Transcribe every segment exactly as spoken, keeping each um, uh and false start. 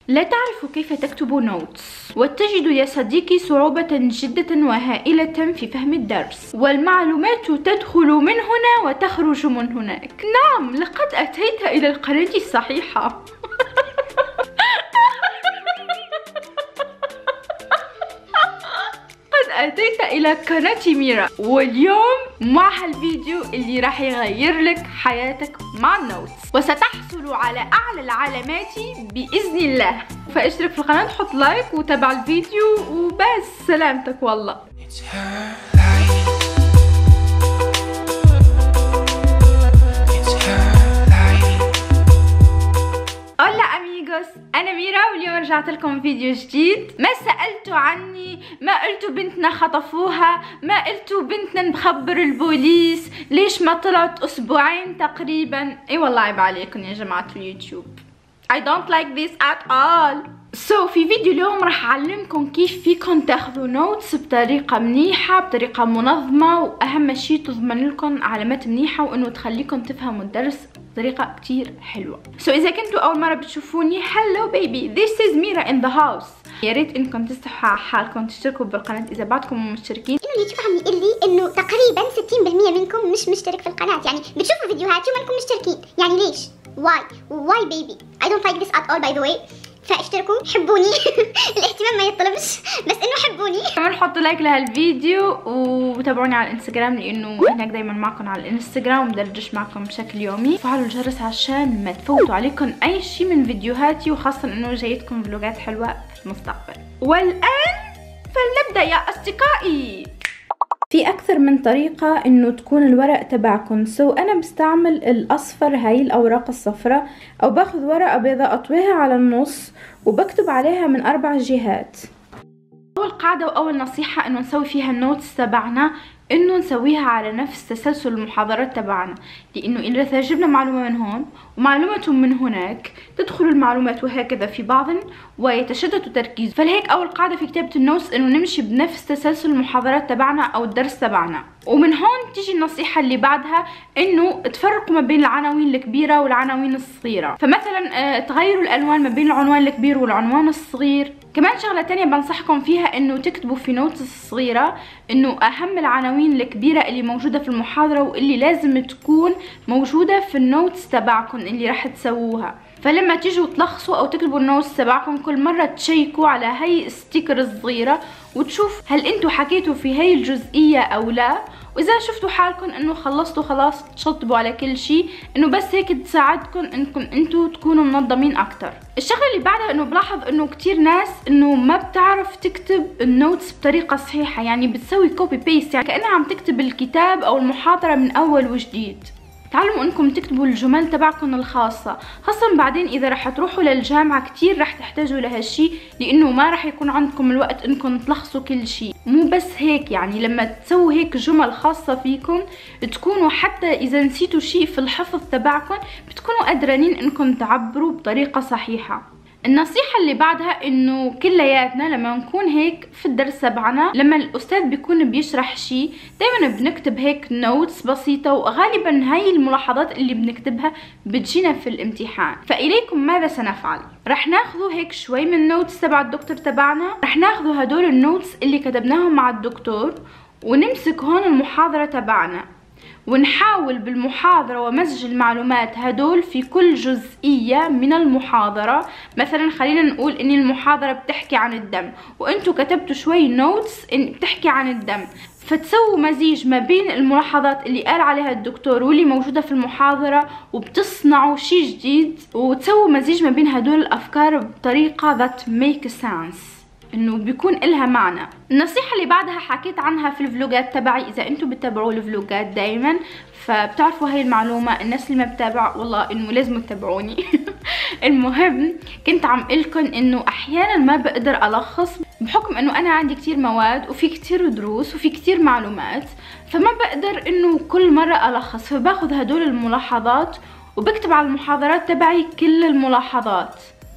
لا تعرف كيف تكتب نوتس وتجد يا صديقي صعوبة جدة وهائلة في فهم الدرس، والمعلومات تدخل من هنا وتخرج من هناك. نعم، لقد أتيت إلى القناة الصحيحة. أتيت إلى قناة ميرا، واليوم مع الفيديو اللي راح يغير لك حياتك مع النوتس، وستحصل على أعلى العلامات بإذن الله. فاشترك في القناة، حط لايك وتابع الفيديو وبس. سلامتك والله. هلا اميغوس، انا ميرا واليوم رجعت لكم فيديو جديد. ما سألتوا عني، ما قلتوا بنتنا خطفوها، ما قلتوا بنتنا نخبر البوليس، ليش ما طلعت اسبوعين تقريبا. اي والله عيب عليكم يا جماعة اليوتيوب. I don't like this at all. So في فيديو اليوم راح اعلمكم كيف فيكم تاخذوا نوتس بطريقة منيحة، بطريقة منظمة، واهم شيء تضمن لكم علامات منيحة وانه تخليكم تفهموا الدرس بطريقة كتير حلوة. سو so إذا كنتوا أول مرة بتشوفوني، hello baby, this is Mira in the house. يا ريت إنكم تستحوا على حالكم تشتركوا بالقناة إذا بعدكم مشتركين. إنه اليوتيوب عم يقول لي إنه تقريبا ستين بالمية منكم مش مشترك في القناة، يعني بتشوفوا فيديوهاتي ومنكم مشتركين، يعني ليش؟ why why baby I don't like this at all by the way. فاشتركوا، حبوني. الاهتمام ما يطلبش، بس انه حبوني. كمان حطوا لايك لهالفيديو وتابعوني على الانستغرام، لانه هناك دايما معكم على الانستغرام ومدردش معكم بشكل يومي. فعلوا الجرس عشان ما تفوتوا عليكم اي شيء من فيديوهاتي، وخاصه انه جايتكم فلوجات حلوه في المستقبل. والان فلنبدا يا اصدقائي. في اكثر من طريقة انه تكون الورق تبعكم. سو انا بستعمل الاصفر، هاي الاوراق الصفراء، او باخذ ورقة بيضاء اطويها على النص وبكتب عليها من اربع جهات. اول قاعدة واول نصيحة انه نسوي فيها النوتس تبعنا انه نسويها على نفس تسلسل المحاضرات تبعنا، لانه اذا جبنا معلومة من هون ومعلومة من هناك تدخل المعلومات وهكذا في بعض ويتشتت تركيز. فلهيك اول قاعدة في كتابة النوتس انه نمشي بنفس تسلسل المحاضرات تبعنا او الدرس تبعنا. ومن هون تيجي النصيحة اللي بعدها انه تفرقوا ما بين العناوين الكبيرة والعناوين الصغيرة. فمثلا تغيروا الالوان ما بين العنوان الكبير والعنوان الصغير. كمان شغلة تانية بنصحكم فيها انه تكتبوا في نوتس الصغيرة انه اهم العناوين الكبيرة اللي موجودة في المحاضرة واللي لازم تكون موجودة في النوتس تبعكم اللي راح تسووها. فلما تيجوا تلخصوا او تكتبوا النوتس تبعكم كل مرة تشيكوا على هاي الستيكر الصغيرة وتشوف هل انتوا حكيتوا في هاي الجزئية او لا. واذا شفتوا حالكم انه خلصتوا خلاص تشطبوا على كل شيء، انه بس هيك تساعدكم انكم انتوا تكونوا منظمين اكتر. الشغله اللي بعدها انه بلاحظ انه كتير ناس انه ما بتعرف تكتب النوتس بطريقه صحيحه، يعني بتسوي كوبي بيست، يعني كانها عم تكتب الكتاب او المحاضره من اول وجديد. تعلموا انكم تكتبوا الجمل تبعكم الخاصة، خاصة بعدين اذا رح تروحوا للجامعة كتير رح تحتاجوا لهالشي، لانه ما رح يكون عندكم الوقت انكم تلخصوا كل شي. مو بس هيك، يعني لما تسووا هيك جمل خاصة فيكم تكونوا حتى اذا نسيتوا شي في الحفظ تبعكم بتكونوا قادرين انكم تعبروا بطريقة صحيحة. النصيحة اللي بعدها انه كلياتنا لما نكون هيك في الدرس تبعنا، لما الاستاذ بيكون بيشرح شيء دايما بنكتب هيك نوتس بسيطة، وغالبا هاي الملاحظات اللي بنكتبها بتجينا في الامتحان. فإليكم ماذا سنفعل؟ رح ناخذوا هيك شوي من النوتس تبع الدكتور تبعنا، رح ناخذوا هدول النوتس اللي كتبناهم مع الدكتور ونمسك هون المحاضرة تبعنا ونحاول بالمحاضرة ومزج المعلومات هدول في كل جزئية من المحاضرة. مثلا خلينا نقول ان المحاضرة بتحكي عن الدم وانتوا كتبتوا شوي نوتس ان بتحكي عن الدم، فتسووا مزيج ما بين الملاحظات اللي قال عليها الدكتور واللي موجودة في المحاضرة وبتصنعوا شي جديد، وتسووا مزيج ما بين هدول الافكار بطريقة that make sense، انه بيكون إلها معنى. النصيحة اللي بعدها حكيت عنها في الفلوجات تبعي، اذا انتم بتتابعوا الفلوجات دايما فبتعرفوا هاي المعلومة. الناس اللي ما بتابع والله انه لازم تتابعوني. المهم كنت عم قلكن انه احيانا ما بقدر الخص بحكم انه انا عندي كتير مواد وفي كتير دروس وفي كتير معلومات، فما بقدر انه كل مرة الخص، فباخذ هدول الملاحظات وبكتب على المحاضرات تبعي كل الملاحظات.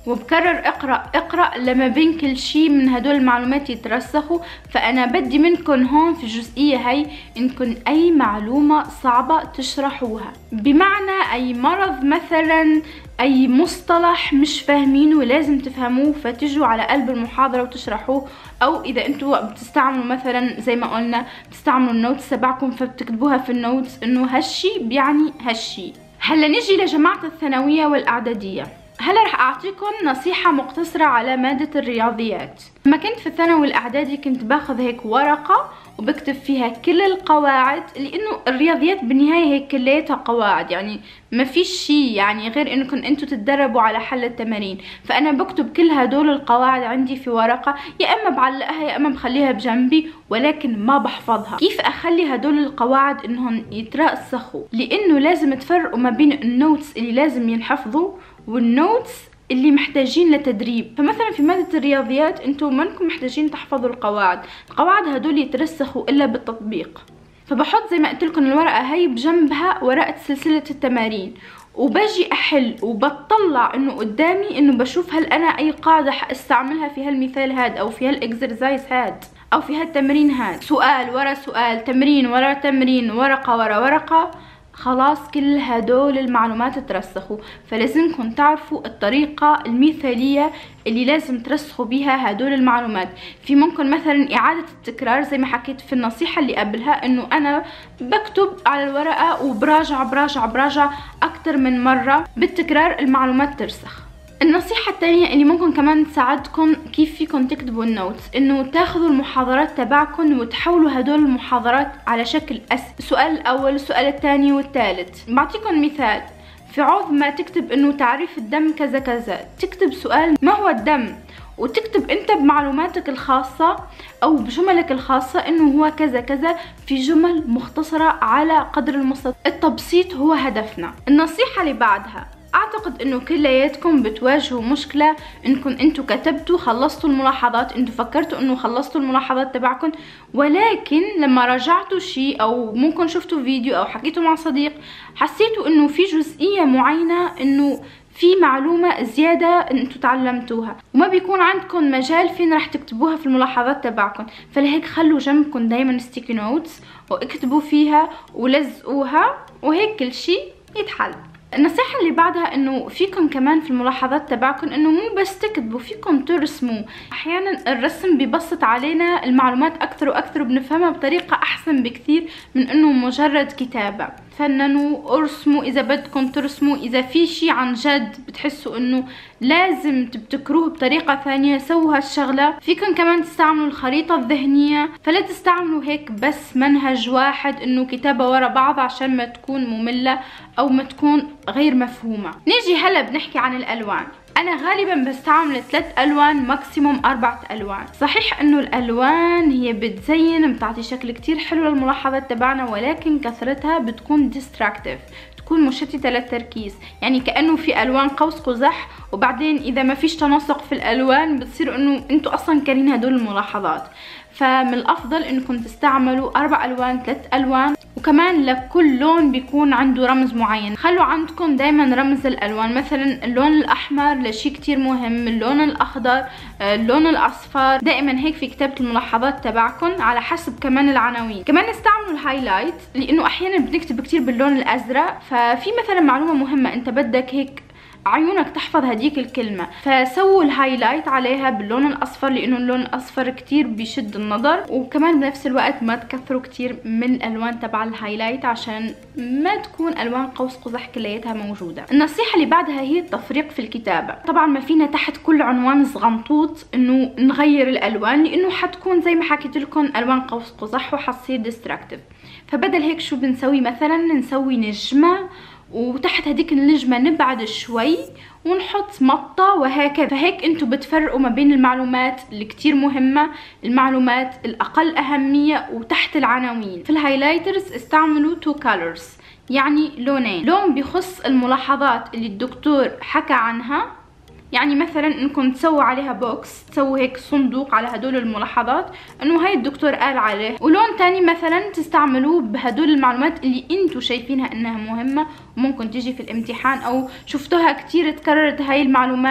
وبكرر اقرأ اقرأ لما بين كل شي من هدول المعلومات يترسخوا. فأنا بدي منكم هون في الجزئية هاي انكم أي معلومة صعبة تشرحوها، بمعنى أي مرض مثلا، أي مصطلح مش فاهمينه لازم تفهموه فتجوا على قلب المحاضرة وتشرحوه. أو إذا أنتوا بتستعملوا مثلا زي ما قلنا بتستعملوا النوتس تبعكم فبتكتبوها في النوتس إنه هالشي بيعني هالشي. هلا نجي لجماعة الثانوية والإعدادية. هلا رح أعطيكم نصيحة مقتصرة على مادة الرياضيات. لما كنت في الثانوي الإعدادي كنت باخذ هيك ورقة وبكتب فيها كل القواعد، لأنه الرياضيات بالنهاية هيك كليتها قواعد، يعني ما فيش شيء يعني غير إنكم أنتوا تتدربوا على حل التمارين. فأنا بكتب كل هدول القواعد عندي في ورقة، يا إما بعلقها يا إما بخليها بجنبي، ولكن ما بحفظها. كيف أخلي هدول القواعد إنهم يترسخوا؟ لأنه لازم تفرقوا ما بين النوتس اللي لازم ينحفظوا والنوتس اللي محتاجين لتدريب. فمثلا في مادة الرياضيات انتم ما انكم محتاجين تحفظوا القواعد، القواعد هدول يترسخوا الا بالتطبيق. فبحط زي ما قلت لكم الورقة هاي بجنبها ورقة سلسلة التمارين، وباجي احل وبطلع انه قدامي انه بشوف هل انا اي قاعدة حاستعملها في هالمثال هاد او في هالاكسرسايز هاد او في هالتمرين هاد، سؤال ورا سؤال، تمرين ورا تمرين، ورقة ورا ورقة، خلاص كل هدول المعلومات ترسخوا. فلازمكم تعرفوا الطريقة المثالية اللي لازم ترسخوا بيها هدول المعلومات. في ممكن مثلا إعادة التكرار زي ما حكيت في النصيحة اللي قبلها، انه انا بكتب على الورقة وبراجع براجع براجع اكتر من مرة، بالتكرار المعلومات ترسخ. النصيحة الثانية اللي ممكن كمان تساعدكم كيف فيكم تكتبوا النوتس، انه تاخذوا المحاضرات تبعكم وتحولوا هدول المحاضرات على شكل أس... السؤال الاول السؤال الثاني والثالث. بعطيكم مثال، في عوض ما تكتب انه تعريف الدم كذا كذا، تكتب سؤال ما هو الدم، وتكتب انت بمعلوماتك الخاصة او بجملك الخاصة انه هو كذا كذا في جمل مختصرة على قدر المستطاع. التبسيط هو هدفنا. النصيحة اللي بعدها، اعتقد انه كلياتكم بتواجهوا مشكلة انكم انتوا كتبتوا خلصتوا الملاحظات، انتوا فكرتوا انه خلصتوا الملاحظات تبعكم، ولكن لما راجعتوا شيء او ممكن شفتوا فيديو او حكيتوا مع صديق حسيتوا انه في جزئية معينة انه في معلومة زيادة انتوا تعلمتوها وما بيكون عندكم مجال فين راح تكتبوها في الملاحظات تبعكم. فلهيك خلوا جنبكم دايما ستيكي نوتس واكتبوا فيها ولزقوها وهيك كل شيء يتحل. النصيحة اللي بعدها انه فيكم كمان في الملاحظات تبعكم انه مو بس تكتبوا، فيكم ترسموا. احيانا الرسم بيبسط علينا المعلومات اكثر واكثر وبنفهمها بطريقة احسن بكثير من انه مجرد كتابة. فننوا، ارسموا اذا بدكم ترسموا، اذا في شي عن جد بتحسوا انه لازم تبتكروه بطريقة ثانية سووا هالشغلة. فيكم كمان تستعملوا الخريطة الذهنية، فلا تستعملوا هيك بس منهج واحد انه كتابة ورا بعض عشان ما تكون مملة او ما تكون غير مفهومة. نيجي هلا بنحكي عن الالوان. انا غالبا بستعمل ثلاث الوان ماكسيموم اربعة الوان. صحيح انه الالوان هي بتزين بتعطي شكل كتير حلو للملاحظات تبعنا، ولكن كثرتها بتكون ديستراكتيف، تكون مشتتة للتركيز. يعني كأنه في الوان قوس قزح وبعدين اذا ما فيش تناسق في الالوان بتصير انه انتوا اصلا كارهين هدول الملاحظات. فمن الافضل انكم تستعملوا اربع الوان ثلاث الوان، وكمان لكل لون بيكون عنده رمز معين. خلوا عندكم دايما رمز الالوان، مثلا اللون الاحمر لشيء كتير مهم، اللون الاخضر، اللون الاصفر، دائما هيك في كتابة الملاحظات تبعكم على حسب كمان العناوين. كمان استعملوا الهايلايت لانه احيانا بنكتب كتير باللون الازرق، ففي مثلا معلومة مهمة انت بدك هيك عيونك تحفظ هديك الكلمة، فسووا الهايلايت عليها باللون الاصفر لانه اللون الاصفر كتير بيشد النظر. وكمان بنفس الوقت ما تكثروا كتير من الالوان تبع الهايلايت عشان ما تكون الوان قوس قزح كلياتها موجودة. النصيحة اللي بعدها هي التفريق في الكتابة. طبعا ما فينا تحت كل عنوان صغنطوط انه نغير الالوان لانه حتكون زي ما حكيت لكم الوان قوس قزح وحتصير ديستراكتيف. فبدل هيك شو بنسوي؟ مثلا نسوي نجمة وتحت هديك النجمة نبعد شوي ونحط مطة وهكذا. فهيك انتو بتفرقوا ما بين المعلومات اللي كتير مهمة، المعلومات الأقل أهمية، وتحت العناوين. في الهايلايترز استعملوا تو colors، يعني لونين، لون بيخص الملاحظات اللي الدكتور حكى عنها، يعني مثلا انكم تسووا عليها بوكس، تسووا هيك صندوق على هدول الملاحظات انه هاي الدكتور قال عليه. ولون تاني مثلا تستعملوه بهدول المعلومات اللي انتو شايفينها انها مهمة وممكن تيجي في الامتحان او شفتوها كتير تكررت هاي المعلومات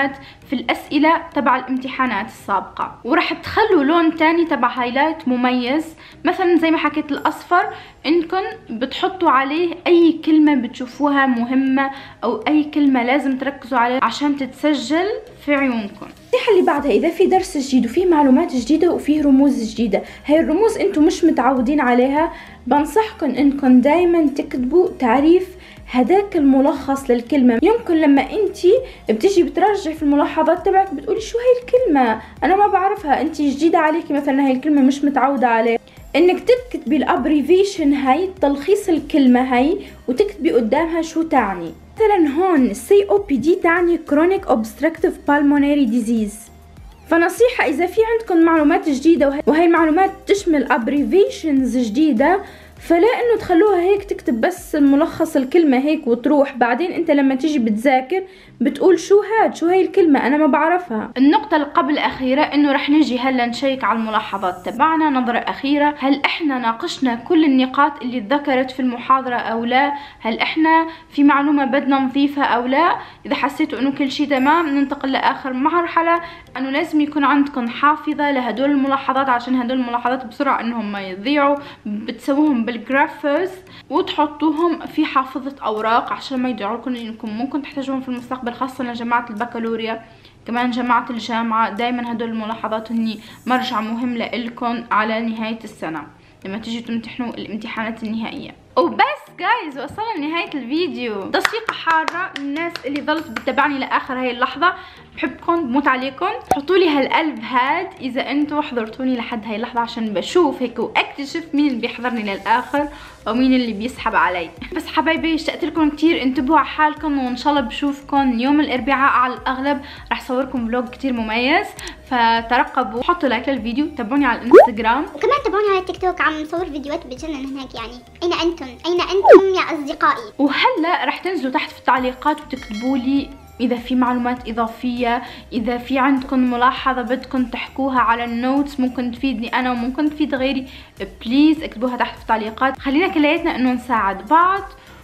في الأسئلة تبع الامتحانات السابقة، وراح تخلوا لون تاني تبع هايلايت مميز، مثلا زي ما حكيت الأصفر إنكم بتحطوا عليه أي كلمة بتشوفوها مهمة أو أي كلمة لازم تركزوا عليها عشان تتسجل في عيونكم. النصيحة اللي بعدها، إذا في درس جديد وفيه معلومات جديدة وفيه رموز جديدة، هاي الرموز انتم مش متعودين عليها، بنصحكم انكم دايما تكتبوا تعريف هداك الملخص للكلمة. يمكن لما انتي بتيجي بتراجعي في الملاحظات تبعك بتقولي شو هاي الكلمة انا ما بعرفها، انتي جديدة عليكي مثلا هاي الكلمة مش متعودة عليها، انك تكتبي الابريفيشن هاي تلخيص الكلمة هاي وتكتبي قدامها شو تعني. مثلا هون سي او بي دي تعني Chronic Obstructive Pulmonary Disease. فنصيحة إذا في عندكم معلومات جديدة وهي المعلومات تشمل abbreviations جديدة، فلا انه تخلوها هيك تكتب بس ملخص الكلمة هيك وتروح، بعدين انت لما تيجي بتذاكر بتقول شو هاد شو هاي الكلمة انا ما بعرفها. النقطة اللي قبل الأخيرة انه رح نجي هلا نشيك على الملاحظات تبعنا نظرة أخيرة، هل احنا ناقشنا كل النقاط اللي ذكرت في المحاضرة او لا؟ هل احنا في معلومة بدنا نضيفها او لا؟ اذا حسيتوا انه كل شيء تمام ننتقل لاخر مرحلة، انه لازم يكون عندكم حافظة لهدول الملاحظات عشان هدول الملاحظات بسرعة انهم ما يضيعوا، بتسووهم بالجرافرز وتحطوهم في حافظة اوراق عشان ما يضيعوا لكم، انكم ممكن تحتاجوهم في المستقبل، خاصة لجماعة البكالوريا كمان جماعة الجامعة. دايما هدول الملاحظات هني مرجع مهم لإلكم على نهاية السنة لما تيجي تمتحنوا الامتحانات النهائية. وبس جايز وصلنا لنهاية الفيديو. تصفيقة حارة للناس اللي ظلت بتتابعني لاخر هاي اللحظة، بحبكم بموت عليكم، حطوا لي هالقلب هاد اذا انتم حضرتوني لحد هاي اللحظة عشان بشوف هيك واكتشف مين اللي بيحضرني للاخر ومين اللي بيسحب علي. بس حبايبي اشتقت لكم كثير، انتبهوا على حالكم وان شاء الله بشوفكم يوم الاربعاء على الاغلب، رح صوركم فلوج كثير مميز، فترقبوا. حطوا لايك للفيديو، تابعوني على الانستغرام وكمان تابعوني على التيك توك، عم نصور فيديوهات بتجنن هناك. يعني اين انتم اين انتم يا اصدقائي؟ وهلا رح تنزلوا تحت في التعليقات وتكتبوا لي اذا في معلومات اضافيه، اذا في عندكم ملاحظه بدكم تحكوها على النوتس ممكن تفيدني انا وممكن تفيد غيري، بليز اكتبوها تحت في التعليقات. خلينا كلياتنا انه نساعد بعض،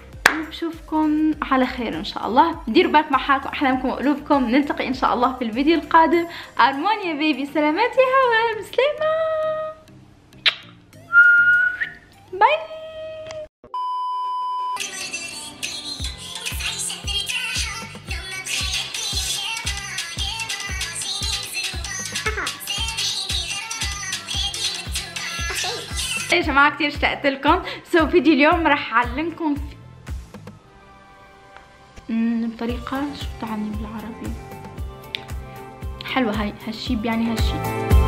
وبشوفكم على خير ان شاء الله. ديروا بالكم مع حالكم، احلامكم وقلوبكم. نلتقي ان شاء الله في الفيديو القادم. ارمان يا بيبي، سلامات يا هوا، بسلامه، باي. يا جماعه كثير اشتقت لكم. سو فيديو اليوم راح اعلمكم في... بطريقه شو بتعني بالعربي حلوه، هاي هالشي بيعني هالشي.